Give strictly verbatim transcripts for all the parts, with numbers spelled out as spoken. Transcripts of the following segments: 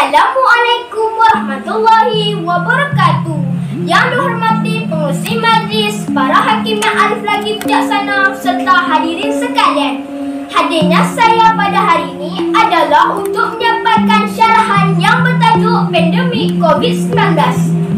Assalamualaikum warahmatullahi wabarakatuh. Yang dihormati pengurusi majlis, para hakim yang arif lagi bijaksana serta hadirin sekalian. Hadirnya saya pada hari ini adalah untuk menyampaikan syarahan yang bertajuk pandemik COVID sembilan belas.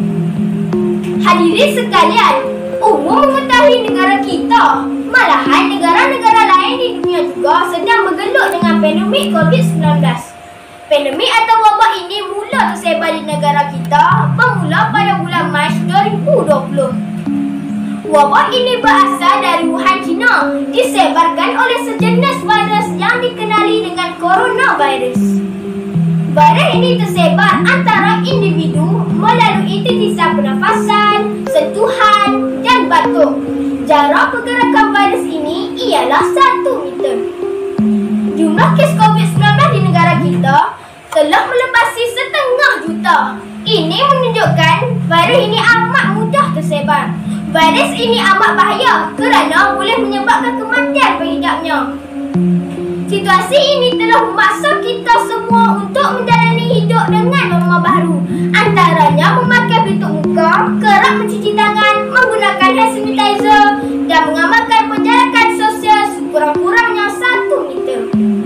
Hadirin sekalian, umum mengetahui negara kita, malahan negara-negara lain di dunia juga sedang bergelut dengan pandemik COVID sembilan belas. Pandemik atau wabak ini mula tersebar di negara kita bermula pada bulan Mac dua ribu dua puluh. Wabak ini berasal dari Wuhan, China, disebarkan oleh sejenis virus yang dikenali dengan coronavirus. Virus ini tersebar antara individu melalui titisan pernafasan, sentuhan dan batuk. Jarak pergerakan virus ini ialah satu meter. Jumlah kes COVID sembilan belas di negara kita telah melepasi setengah juta. Ini menunjukkan virus ini amat mudah tersebar. Virus ini amat bahaya kerana boleh menyebabkan kematian pengidapnya. Situasi ini telah memaksa kita semua untuk menjalani hidup dengan norma baru. Antaranya memakai pelitup muka, kerap mencuci tangan, menggunakan hand sanitizer dan mengamalkan penjarakan sosial sekurang-kurangnya satu meter.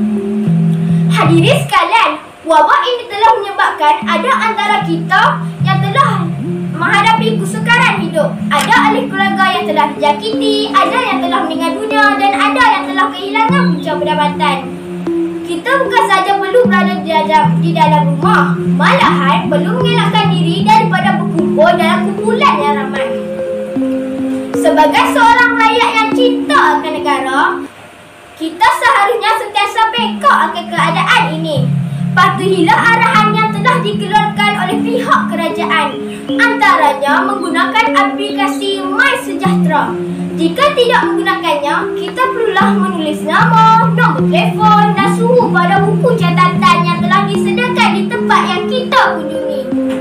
Hadirin sekalian, wabak ini telah menyebabkan ada antara kita yang telah menghadapi kesukaran hidup. Ada ahli keluarga yang telah dijangkiti, ada yang telah meninggal dunia dan ada yang telah kehilangan punca pendapatan. Kita bukan sahaja perlu berada di dalam, di dalam rumah, malahan perlu mengelakkan diri daripada berkumpul dalam kumpulan yang ramai. Sebagai seorang rakyat yang cinta akan negara, kita seharusnya sentiasa peka akan keadaan ini. Patuhilah arahan yang telah dikeluarkan oleh pihak kerajaan, antaranya menggunakan aplikasi MySejahtera. Jika tidak menggunakannya, kita perlulah menulis nama, nombor telefon dan suhu pada buku catatan yang telah disediakan di tempat yang kita kunjungi.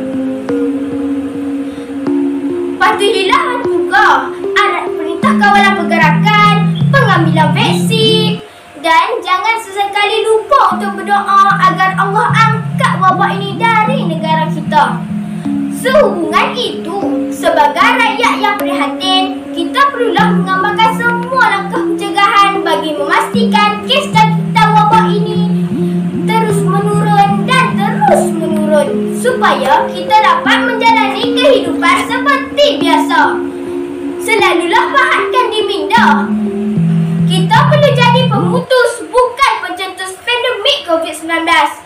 Patuhilah juga arahan perintah kawalan pergerakan, pengambilan vaksin, dan jangan sesekali lupa untuk berdoa agar Allah angkat wabak ini dari negara kita. Sehubungan itu, sebagai rakyat yang prihatin, kita perlulah mengamalkan semua langkah pencegahan bagi memastikan kes jangkitan wabak ini terus menurun dan terus menurun supaya kita dapat menjalani kehidupan seperti biasa. Selalulah pahatkan di minda. Kita perlu jadi pemutus, bukan pencetus pandemik COVID sembilan belas.